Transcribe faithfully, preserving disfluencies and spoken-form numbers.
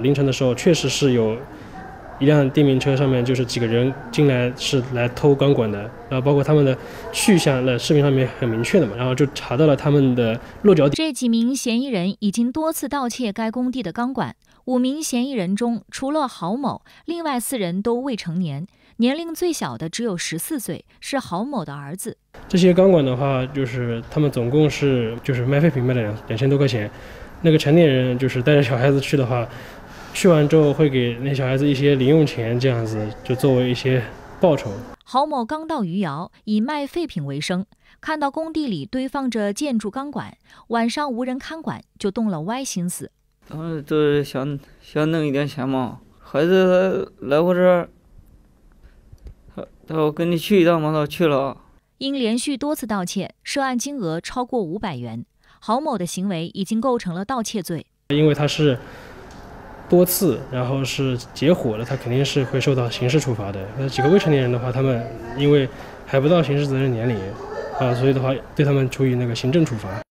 凌晨的时候，确实是有一辆电瓶车上面就是几个人进来是来偷钢管的，然后包括他们的去向，那视频上面很明确的嘛，然后就查到了他们的落脚点。 这几名嫌疑人已经多次盗窃该工地的钢管。五名嫌疑人中，除了郝某，另外四人都未成年，年龄最小的只有十四岁，是郝某的儿子。 这些钢管的话，就是他们总共是就是卖废品卖了两两千多块钱，那个成年人就是带着小孩子去的话，去完之后会给那小孩子一些零用钱，这样子就作为一些报酬。 郝某刚到余姚，以卖废品为生，看到工地里堆放着建筑钢管，晚上无人看管，就动了歪心思。 他们都是想想弄一点钱嘛，孩子他来我这儿，他他说跟你去一趟嘛，他去了。 因连续多次盗窃，涉案金额超过五百元，郝某的行为已经构成了盗窃罪。 因为他是多次，然后是结伙的，他肯定是会受到刑事处罚的。那几个未成年人的话，他们因为还不到刑事责任年龄啊，所以的话对他们处以那个行政处罚。